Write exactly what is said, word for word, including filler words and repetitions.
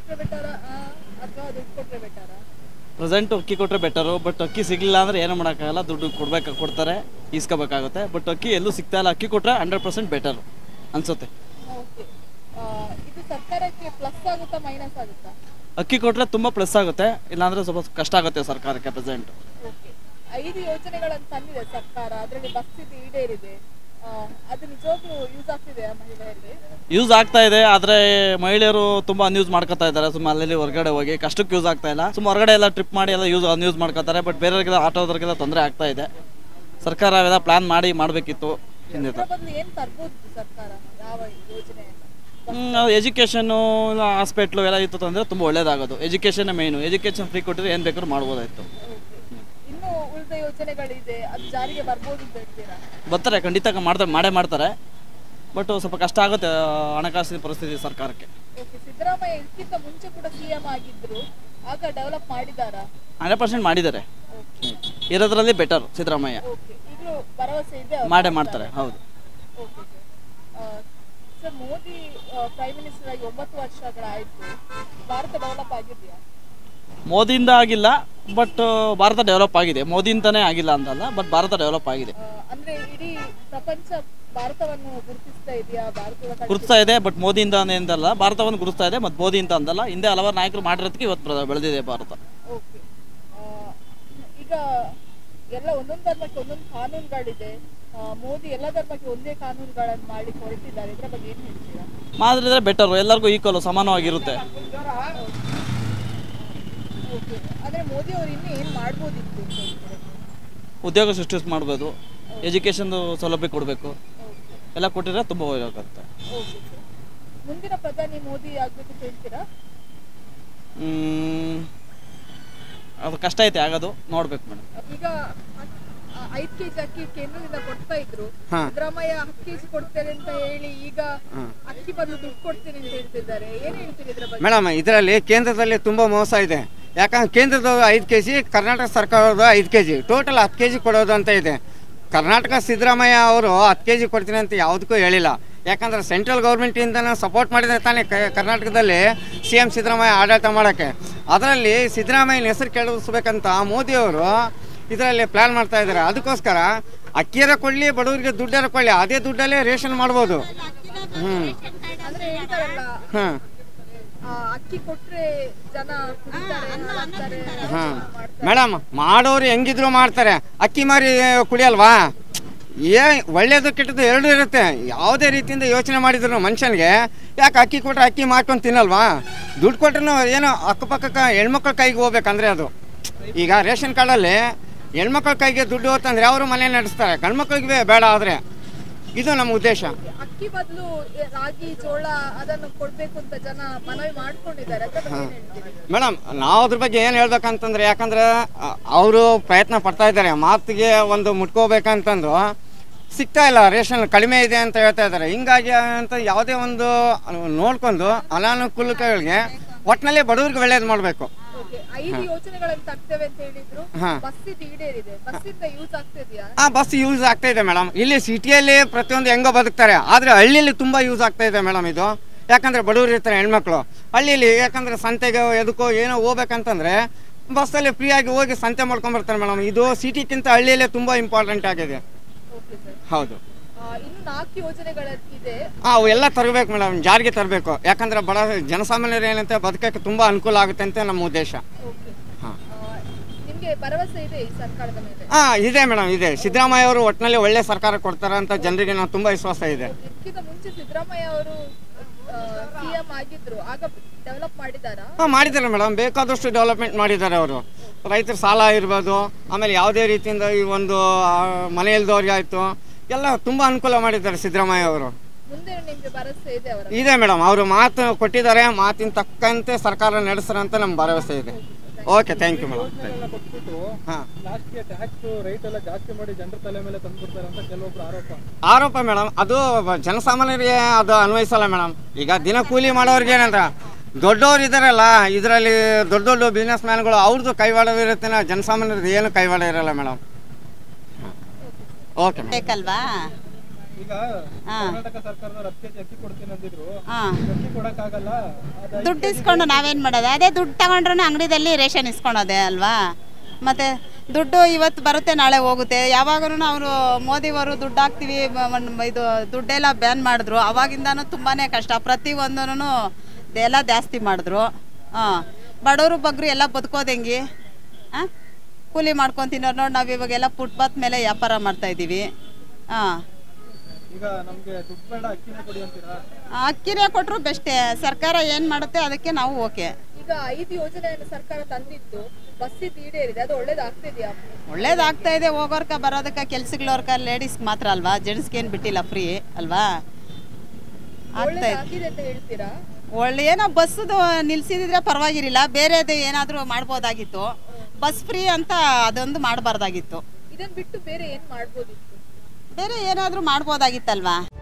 ಕೊಟ್ಟರೆ ಬೆಟರ ಅಥವಾ ದುಡ್ಡು ಕೊಟ್ಟರೆ ಬೆಟರ? ಪ್ರೆಸೆಂಟ್ ಅಕ್ಕಿ ಕೊಟ್ಟರೆ ಬೆಟರು, ಬಟ್ ಅಕ್ಕಿ ಸಿಗಲಿಲ್ಲ ಅಂದರೆ ಏನೂ ಮಾಡೋಕ್ಕಾಗಲ್ಲ, ದುಡ್ಡು ಕೊಡ್ಬೇಕು ಕೊಡ್ತಾರೆ, ಈಸ್ಕೋಬೇಕಾಗುತ್ತೆ. ಬಟ್ ಅಕ್ಕಿ ಎಲ್ಲೂ ಸಿಗ್ತಾ ಇಲ್ಲ. ಅಕ್ಕಿ ಕೊಟ್ಟರೆ ಹಂಡ್ರೆಡ್ ಪರ್ಸೆಂಟ್ ಬೆಟರು ಅನಿಸುತ್ತೆ. ಓಕೆ, ಇದು ಸರ್ಕಾರಕ್ಕೆ ಪ್ಲಸ್ ಆಗುತ್ತಾ ಮೈನಸ್ ಆಗುತ್ತಾ? ಅಕ್ಕಿ ಕೊಟ್ಟರೆ ತುಂಬ ಪ್ಲಸ್ ಆಗುತ್ತೆ, ಇಲ್ಲಾಂದರೆ ಸ್ವಲ್ಪ ಕಷ್ಟ ಆಗುತ್ತೆ ಸರ್ಕಾರಕ್ಕೆ ಪ್ರೆಸೆಂಟ್. ಓಕೆ, ಐದು ಯೋಜನೆಗಳನ್ನು ತಂದಿದೆ ಸರ್ಕಾರ, ಅದರಲ್ಲಿ ಬಸ್ ಇದು ಈಡೇರಿದೆ, ಅದು ನಿಜವಾಗ್ಲೂ ಯೂಸ್ ಆಗ್ತಿದೆ ಮಹಿಳೆಯರಿಗೆ? ಯೂಸ್ ಆಗ್ತಾ ಇದೆ, ಆದರೆ ಮಹಿಳೆಯರು ತುಂಬ ಅನ್ಯೂಸ್ ಮಾಡ್ಕೊತಾ ಇದ್ದಾರೆ. ಸುಮ್ಮನೆ ಅಲ್ಲಿ ಹೊರಗಡೆ ಹೋಗಿ ಕಷ್ಟಕ್ಕೆ ಯೂಸ್ ಆಗ್ತಾ ಇಲ್ಲ. ಸುಮ್ಮ ಹೊರಗಡೆ ಎಲ್ಲ ಟ್ರಿಪ್ ಮಾಡಿ ಎಲ್ಲ ಯೂಸ್ ಅನ್ಯೂಸ್ ಮಾಡ್ಕೋತಾರೆ. ಬಟ್ ಬೇರೆಯವರಿಗೆಲ್ಲ ಆಟೋದವ್ರಿಗೆಲ್ಲ ತೊಂದರೆ ಆಗ್ತಾ ಇದೆ. ಸರ್ಕಾರ ಅವೆಲ್ಲ ಪ್ಲಾನ್ ಮಾಡಿ ಮಾಡಬೇಕಿತ್ತು ಹಿಂದೆ. ಏನು ತರ್ಬೋದು ಸರ್ಕಾರ, ಯಾವ ಯೋಜನೆ? ಎಜುಕೇಷನ್ನು ಇಲ್ಲ ಹಾಸ್ಪಿಟ್ಲು ಎಲ್ಲ ಇತ್ತು ಅಂದರೆ ತುಂಬ ಒಳ್ಳೇದಾಗೋದು. ಎಜುಕೇಷನ್ನೇ ಮೇಯ್ನು. ಎಜುಕೇಷನ್ ಫ್ರೀ ಕೊಟ್ಟರೆ ಏನು ಬೇಕಾದ್ರೂ ಮಾಡ್ಬೋದಾಯಿತು. ಇನ್ನೂ ಉಳಿದ ಯೋಜನೆಗಳಿದೆ, ಅದು ಜಾರಿಗೆ ಬರ್ಬೋದು ಅಂತ ಹೇಳ್ತೀರಾ? ಬರ್ತಾರೆ, ಖಂಡಿತ ಮಾಡ್ತಾರೆ, ಮಾಡೇ ಮಾಡ್ತಾರೆ. ಬಟ್ ಸ್ವಲ್ಪ ಕಷ್ಟ ಆಗುತ್ತೆ ಹಣಕಾಸಿನ ಪರಿಸ್ಥಿತಿ ಸರ್ಕಾರಕ್ಕೆ. ಓಕೆ, ಸಿದ್ದರಾಮಯ್ಯ ಇದಕ್ಕಿಂತ ಮುಂಚೆ ಕೂಡ ಸಿಎಂ ಆಗಿದ್ರು, ಆಗ ಡೆವಲಪ್ ಮಾಡಿದಾರಾ? ಹಂಡ್ರೆಡ್ ಪರ್ಸೆಂಟ್ ಮಾಡಿದ್ದಾರೆ. ಇರೋದ್ರಲ್ಲಿ ಬೆಟರ್ ಸಿದ್ದರಾಮಯ್ಯ. ಓಕೆ, ಈಗಲೂ ಭರವಸೆ ಇದೆ ಮಾಡೇ ಮಾಡ್ತಾರೆ. ಹೌದು. Okay sir. Sir, Modi prime minister ಆಗಿ ಒಂಬತ್ತು ವರ್ಷಗಳಾಯಿತು, ಭಾರತ ಡೆವಲಪ್ ಆಗಿದೆಯಾ? ಮೋದಿಯಿಂದ ಆಗಿಲ್ಲ, ಬಟ್ ಭಾರತ ಡೆವಲಪ್ ಆಗಿದೆ. ಮೋದಿಯಿಂದನೇ ಆಗಿಲ್ಲ ಅಂತಲ್ಲ, ಬಟ್ ಭಾರತ ಡೆವಲಪ್ ಆಗಿದೆ. ಅಂದ್ರೆ ಇಡೀ ಪ್ರಪಂಚ ಭಾರತವನ್ನು ಗುರುತಿಸ್ತಾ ಇದೆಯಾ? ಭಾರತದ ಗುರುತಿಸ್ತಾ ಇದೆ, ಬಟ್ ಮೋದಿಯಿಂದ ಅಂತಲ್ಲ, ಭಾರತವನ್ನು ಗುರುತಿಸ್ತಾ ಇದೆ. ಮತ್ತು ಮೋದಿಯಿಂದ ಅಂತಲ್ಲ, ಹಿಂದೆ ಹಲವಾರು ನಾಯಕರು ಮಾಡಿರೋದಕ್ಕೆ ಇವತ್ತು ಬೆಳೆದಿದೆ ಭಾರತ. ಓಕೆ, ಈಗ ಎಲ್ಲ ಒಂದೊಂದು ಧರ್ಮಕ್ಕೆ ಒಂದೊಂದು ಕಾನೂನುಗಳಿದೆ. ಮೋದಿ ಎಲ್ಲ ಧರ್ಮಕ್ಕೆ ಒಂದೇ ಕಾನೂನುಗಳನ್ನು ಮಾಡಿ ಹೊರಟಿದ್ದಾರೆ, ಇದರ ಬಗ್ಗೆ ಏನು ಹೇಳ್ತೀರಾ? ಮಾಡಿದ್ರೆ ಬೆಟರು, ಎಲ್ಲರಿಗೂ ಈಕ್ವಲ್ ಸಮಾನವಾಗಿರುತ್ತೆ. ಓಕೆ, ಆದರೆ ಮೋದಿ ಅವರು ಇನ್ನೂ ಏನು ಮಾಡ್ಬೋದಿತ್ತು? ಉದ್ಯೋಗ ಸೃಷ್ಟಿ ಮಾಡ್ಬೋದು, ಎಜುಕೇಷನ್ ಸೌಲಭ್ಯ ಕೊಡಬೇಕು, ಎಲ್ಲ ಕೊಟ್ಟಿದ್ರೆ ತುಂಬ ಉಪಯೋಗ. ಓಕೆ ಸರ್, ಮುಂದಿನ ಪ್ರಧಾನಿ ಮೋದಿ ಆಗಬೇಕು ಅಂತ ಹೇಳ್ತೀರಾ? ಅದು ಕಷ್ಟ ಐತೆ ಆಗೋದು, ನೋಡ್ಬೇಕು ಮೇಡಮ್. ಈಗ ಐದು ಕೆಜಿ ಅಕ್ಕಿ ಕೇಂದ್ರದಿಂದ ಕೊಡ್ತಾ ಇದ್ರು, ಸಿದ್ದರಾಮಯ್ಯ ಹತ್ತು ಕೆಜಿ ಕೊಡ್ತೇನೆ ಅಂತ ಹೇಳಿ ಈಗ ಅಕ್ಕಿ ಬದಲು ದುಡ್ಡು ಕೊಡ್ತೇನೆ ಅಂತ ಹೇಳ್ತಿದ್ದಾರೆ, ಏನ್ ಹೇಳ್ತೀರಿ ಇದ್ರ ಬಗ್ಗೆ? ಮೇಡಮ್, ಇದರಲ್ಲಿ ಕೇಂದ್ರದಲ್ಲಿ ತುಂಬಾ ಮೋಸ ಇದೆ. ಯಾಕಂದ್ರೆ ಕೇಂದ್ರದ ಐದು ಕೆ ಜಿ, ಕರ್ನಾಟಕ ಸರ್ಕಾರದ ಐದು ಕೆ ಜಿ, ಟೋಟಲ್ ಹತ್ತು ಕೆ ಜಿ ಕೊಡೋದು ಅಂತ ಇದೆ. ಕರ್ನಾಟಕ ಸಿದ್ದರಾಮಯ್ಯ ಅವರು ಹತ್ತು ಕೆ ಜಿ ಕೊಡ್ತೀನಿ ಅಂತ ಯಾವುದಕ್ಕೂ ಹೇಳಿಲ್ಲ. ಯಾಕಂದ್ರೆ ಸೆಂಟ್ರಲ್ ಗೌರ್ಮೆಂಟಿಂದ ಸಪೋರ್ಟ್ ಮಾಡಿದ್ರೆ ತಾನೇ ಕರ್ನಾಟಕದಲ್ಲಿ ಸಿ ಎಂ ಸಿದ್ದರಾಮಯ್ಯ ಆಡಳಿತ ಮಾಡೋಕ್ಕೆ. ಅದರಲ್ಲಿ ಸಿದ್ದರಾಮಯ್ಯನ ಹೆಸರು ಕೇಳಿಸ್ಬೇಕಂತ ಮೋದಿಯವರು ಇದರಲ್ಲಿ ಪ್ಲಾನ್ ಮಾಡ್ತಾ ಇದ್ದಾರೆ. ಅದಕ್ಕೋಸ್ಕರ ಅಕ್ಕಿಯರ ಕೊಡಲಿ, ಬಡವರಿಗೆ ದುಡ್ಡರ ಕೊಡಲಿ, ಅದೇ ದುಡ್ಡಲ್ಲೇ ರೇಷನ್ ಮಾಡ್ಬೋದು. ಹ್ಞೂ ಹಾಂ ಅಕ್ಕಿ ಕೊಟ್ರೆ ಜನ ಹಾಂ ಮೇಡಮ್, ಮಾಡೋರು ಹೆಂಗಿದ್ರು ಮಾಡ್ತಾರೆ. ಅಕ್ಕಿ ಮಾರಿ ಕುಡಿಯಲ್ವಾ? ಏ ಒಳ್ಳೇದು ಕೆಟ್ಟದ್ದು ಎರಡೂ ಇರುತ್ತೆ. ಯಾವುದೇ ರೀತಿಯಿಂದ ಯೋಚನೆ ಮಾಡಿದ್ರು ಮನುಷ್ಯನಿಗೆ ಯಾಕೆ ಅಕ್ಕಿ ಕೊಟ್ಟರೆ ಅಕ್ಕಿ ಮಾಡ್ಕೊಂಡು ತಿನ್ನಲ್ವಾ? ದುಡ್ಡು ಕೊಟ್ರೂ ಏನೋ ಅಕ್ಕಪಕ್ಕ ಹೆಣ್ಮಕ್ಳ ಕೈಗೆ ಹೋಗ್ಬೇಕಂದ್ರೆ ಅದು. ಈಗ ರೇಷನ್ ಕಾರ್ಡಲ್ಲಿ ಹೆಣ್ಮಕ್ಳ ಕೈಗೆ ದುಡ್ಡು ಹೋತಂದ್ರೆ ಅವರು ಮನೆ ನಡೆಸ್ತಾರೆ, ಗಂಡ್ಮಕ್ಳಿಗೆ ಬೇಡ. ಆದರೆ ಇದು ನಮ್ಮ ಉದ್ದೇಶ. ಅಕ್ಕಿ ಬದಲು ರಾಗಿ, ಜೋಳ ಅದನ್ನು ಕೊಡಬೇಕು ಅಂತ ಜನ ಮನವಿ ಮಾಡ್ಕೊಂಡಿದ್ದಾರೆ. ಮೇಡಮ್, ನಾವು ಅದ್ರ ಬಗ್ಗೆ ಏನು ಹೇಳ್ಬೇಕಂತಂದ್ರೆ, ಯಾಕಂದ್ರೆ ಅವರು ಪ್ರಯತ್ನ ಪಡ್ತಾ ಇದ್ದಾರೆ. ಮಾತಿಗೆ ಒಂದು ಮುಟ್ಕೋಬೇಕಂತಂದು ಸಿಗ್ತಾ ಇಲ್ಲ. ರೇಷನ್ ಕಡಿಮೆ ಇದೆ ಅಂತ ಹೇಳ್ತಾ ಇದ್ದಾರೆ. ಹಿಂಗಾಗಿ ಅಂತ ಯಾವುದೇ ಒಂದು ನೋಡ್ಕೊಂಡು ಅನಾನುಕೂಲಗಳಿಗೆ ಒಟ್ಟಿನಲ್ಲಿ ಬಡವರಿಗೆ ಒಳ್ಳೇದು ಮಾಡಬೇಕು. ಬಸ್ ಯೂಸ್ ಆಗ್ತಾ ಇದೆ ಮೇಡಮ್. ಇಲ್ಲಿ ಸಿಟಿಯಲ್ಲಿ ಪ್ರತಿಯೊಂದು ಹೆಂಗೋ ಬದುಕ್ತಾರೆ, ಆದರೆ ಹಳ್ಳಿಯಲ್ಲಿ ತುಂಬ ಯೂಸ್ ಆಗ್ತಾ ಇದೆ ಮೇಡಮ್ ಇದು. ಯಾಕಂದರೆ ಬಡವರು ಇರ್ತಾರೆ ಹೆಣ್ಮಕ್ಳು ಹಳ್ಳಿಯಲ್ಲಿ. ಯಾಕಂದರೆ ಸಂತೆಗೆ ಎದಕ್ಕೋ ಏನೋ ಹೋಗ್ಬೇಕಂತಂದರೆ ಬಸ್ಸಲ್ಲಿ ಫ್ರೀಯಾಗಿ ಹೋಗಿ ಸಂತೆ ಮಾಡ್ಕೊಂಡ್ಬರ್ತಾರೆ ಮೇಡಮ್. ಇದು ಸಿಟಿಗಿಂತ ಹಳ್ಳಿಯಲ್ಲೇ ತುಂಬ ಇಂಪಾರ್ಟೆಂಟ್ ಆಗಿದೆ. ಹೌದು, ಅವು ಎಲ್ಲ ತರಬೇಕು ಮೇಡಮ್, ಜಾರಿಗೆ ತರಬೇಕು. ಯಾಕಂದ್ರೆ ಬಡ ಜನಸಾಮಾನ್ಯರು ಏನಂತೆ ಬದುಕಕ್ಕೆ ತುಂಬಾ ಅನುಕೂಲ ಆಗುತ್ತೆ ಅಂತ ನಮ್ಮ ಉದ್ದೇಶ. ಹಾ ಇದೆ ಮೇಡಮ್, ಇದೆ. ಸಿದ್ದರಾಮಯ್ಯ ಅವರು ಒಟ್ಟಿನಲ್ಲಿ ಒಳ್ಳೆ ಸರ್ಕಾರ ಕೊಡ್ತಾರೆ ಅಂತ ಜನರಿಗೆ ನಾವು ತುಂಬಾ ವಿಶ್ವಾಸ ಇದೆ. ಹಾ ಮಾಡಿದ್ದಾರೆ ಮೇಡಮ್, ಬೇಕಾದಷ್ಟು ಡೆವಲಪ್ಮೆಂಟ್ ಮಾಡಿದ್ದಾರೆ ಅವರು. ರೈತರ ಸಾಲ ಇರ್ಬೋದು, ಆಮೇಲೆ ಯಾವುದೇ ರೀತಿಯಿಂದ ಈ ಒಂದು ಮನೆ ಇಲ್ದವ್ರಿಗೆ ಆಯ್ತು, ಎಲ್ಲ ತುಂಬಾ ಅನುಕೂಲ ಮಾಡಿದ್ದಾರೆ ಸಿದ್ದರಾಮಯ್ಯ ಅವರು. ಇದೆ ಮೇಡಮ್, ಅವರು ಮಾತು ಕೊಟ್ಟಿದ್ದಾರೆ, ಮಾತಿನ ತಕ್ಕಂತೆ ಸರ್ಕಾರ ನಡೆಸ್ತಾರೆ ಅಂತ ನಮ್ಗೆ ಭರವಸೆ ಇದೆ. Okay, thank you madam. ಆರೋಪ ಮೇಡಮ್, ಅದು ಜನಸಾಮಾನ್ಯರಿಗೆ ಅದು ಅನ್ವಯಿಸಲ್ಲ ಮೇಡಮ್. ಈಗ ದಿನ ಕೂಲಿ ಮಾಡೋರಿಗೆ ಏನಂತ ದೊಡ್ಡವ್ರು ಇದಾರಲ್ಲ, ಇದರಲ್ಲಿ ದೊಡ್ಡ ದೊಡ್ಡ ಬಿಸ್ನೆಸ್ ಮ್ಯಾನ್ಗಳು ಅವ್ರದ್ದು ಕೈವಾಡ ಇರುತ್ತೆ, ಜನಸಾಮಾನ್ಯರದ್ದು ಏನು ಕೈವಾಡ ಇರಲ್ಲ ಮೇಡಮ್. ಓಕೆ ಬೇಕಲ್ವಾ? ಈಗ ಕರ್ನಾಟಕ ಸರ್ಕಾರದವರು ಹತ್ತು ಕೆಜಿ ಅಕ್ಕಿ ಕೊಡ್ತೀನಿ ಅಂದಿದ್ರು, ಹಾಂ ಅಕ್ಕಿ ಕೊಡಕ್ಕಾಗಲ್ಲ. ದುಡ್ಡು ಇಸ್ಕೊಂಡು ನಾವೇನು ಮಾಡೋದು? ಅದೇ ದುಡ್ಡು ತಗೊಂಡ್ರೂ ಅಂಗಡಿದಲ್ಲಿ ರೇಷನ್ ಇಸ್ಕೊಳೋದೆ ಅಲ್ವಾ. ಮತ್ತು ದುಡ್ಡು ಇವತ್ತು ಬರುತ್ತೆ ನಾಳೆ ಹೋಗುತ್ತೆ. ಯಾವಾಗೂ ಅವರು ಮೋದಿಯವರು ದುಡ್ಡು ಹಾಕ್ತೀವಿ ಇದು ದುಡ್ಡೆಲ್ಲ ಬ್ಯಾನ್ ಮಾಡಿದ್ರು. ಅವಾಗಿಂದನೂ ತುಂಬಾ ಕಷ್ಟ, ಪ್ರತಿಯೊಂದೂ ಎಲ್ಲ ಜಾಸ್ತಿ ಮಾಡಿದ್ರು. ಹಾಂ ಬಡವರು ಬಗ್ಗರು ಎಲ್ಲ ಬದುಕೋದು ಹೆಂಗೆ? ಹಾಂ ಕೂಲಿ ಮಾಡ್ಕೊಂಡು ತಿನ್ನೋರು ನೋಡಿ ನಾವು ಇವಾಗೆಲ್ಲ ಫುಟ್ಪಾತ್ ಮೇಲೆ ವ್ಯಾಪಾರ ಮಾಡ್ತಾಯಿದ್ದೀವಿ. ಹಾಂ ಈಗ ನಮಗೆ ದುಡ್ಡು ಬೇಡ ಅಕ್ಕಿನೇ ಕೊಡಿ ಅಂತೀರಾ? ಅಕ್ಕಿನೇ ಕೊಟ್ಟರು ಬೆಸ್ಟೇ. ಸರ್ಕಾರ ಏನು ಮಾಡುತ್ತೆ ಅದಕ್ಕೆ ನಾವು ಓಕೆ. ಈಗ ಐದು ಯೋಜನೆಯನ್ನು ಸರ್ಕಾರ ತಂದಿತ್ತು, ಬಸ್ ಈಡೇರಿದೆ, ಅದು ಒಳ್ಳೇದಾಗ್ತಿದೆಯಾ? ಒಳ್ಳೇದಾಗ್ತಾ ಇದೆ. ಹೋಗೋರ್ಕ ಬರೋದಕ್ಕೆ ಕೆಲ್ಸಗಳವ್ರಕ ಲೇಡೀಸ್ಗೆ ಮಾತ್ರ ಅಲ್ವಾ, ಜೆಂಟ್ಸ್ಗೆ ಏನು ಬಿಟ್ಟಿಲ್ಲ, ಫ್ರೀ ಅಲ್ವಾ. ಆಗ್ತಾ ಇದೆ ಅಂತ ಹೇಳ್ತೀರಾ? ಒಳ್ಳೆ ಏನೋ ಬಸ್ಸದು ನಿಲ್ಸಿದ್ರೆ ಪರವಾಗಿರಲಿಲ್ಲ, ಬೇರೆದು ಏನಾದರೂ ಮಾಡ್ಬೋದಾಗಿತ್ತು. ಬಸ್ ಫ್ರೀ ಅಂತ ಅದೊಂದು ಮಾಡಬಾರ್ದಾಗಿತ್ತು. ಇದನ್ನು ಬಿಟ್ಟು ಬೇರೆ ಏನು ಮಾಡ್ಬೋದಿತ್ತು? ಬೇರೆ ಏನಾದರೂ ಮಾಡ್ಬೋದಾಗಿತ್ತಲ್ವಾ.